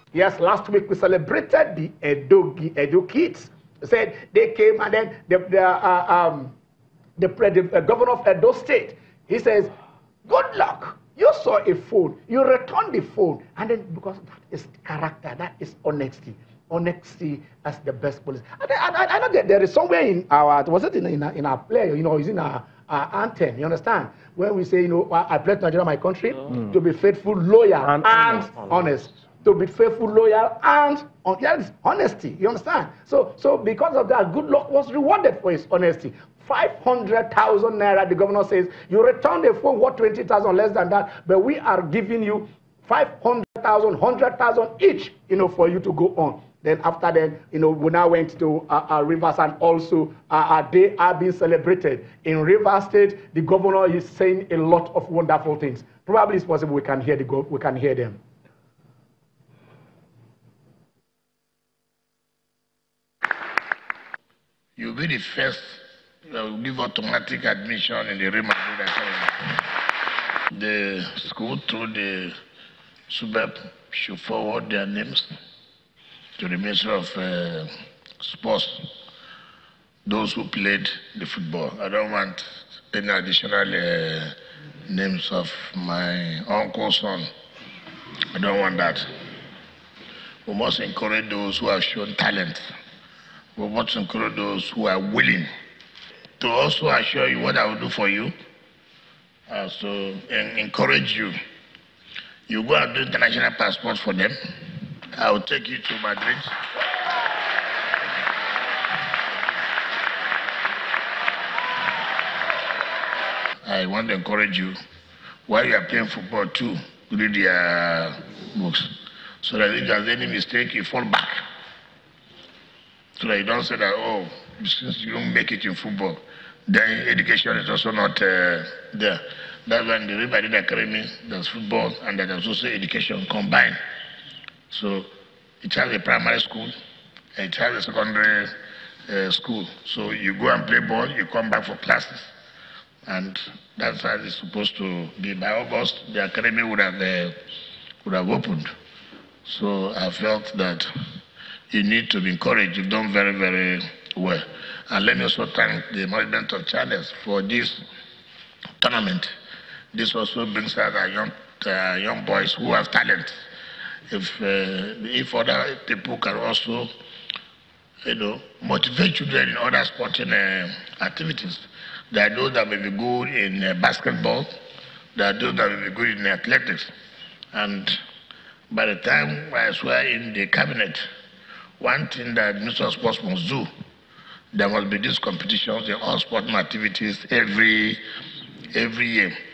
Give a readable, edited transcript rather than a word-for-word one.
Yes, last week we celebrated the Edo kids. Said they came and then the governor of Edo State, he says, good luck. You saw a phone, you returned the phone, and then because that is character, that is honesty. Honesty as the best policy. I know that there is somewhere in our, was it in our play, you know, it's in our anthem, you understand? When we say, you know, I pledge Nigeria, my country, to be faithful, loyal, and honest. To be faithful, loyal, and yes, honesty. You understand? So because of that, good luck was rewarded for his honesty. 500,000 naira, the governor says, you returned a phone worth 20,000, less than that, but we are giving you 500,000, 100,000 each, you know, for you to go on. Then after that, you know, we now went to Rivers, and also they are being celebrated. In Rivers State, the governor is saying a lot of wonderful things. Probably it's possible we can hear them. You'll be the first to give automatic admission in the Real Madrid Academy. The school through the SUBEP should forward their names to the Ministry of Sports, those who played the football. I don't want any additional names of my uncle's son. I don't want that. We must encourage those who have shown talent. We must encourage those who are willing to also assure you what I will do for you. And encourage you. You go and do international passports for them. I will take you to Madrid. I want to encourage you, while you are playing football too, read your books. So that if there's any mistake, you fall back. So that you don't say that, oh, since you don't make it in football, then education is also not there. That's when the Real Madrid Academy, there's football and there's also education combined. So it has a primary school, and it has a secondary school. So you go and play ball, you come back for classes. And that's how it's supposed to be. By August, the academy would have opened. So I felt that you need to be encouraged. You've done very, very well. And let me also thank the management of Channels for this tournament. This also brings out our young boys who have talent. If other people can also, you know, motivate children in other sporting activities. There are those that may be good in basketball. There are those that may be good in athletics. And by the time I swear in the cabinet, one thing that Minister of Sports must do, there must be these competitions in all sporting activities every year.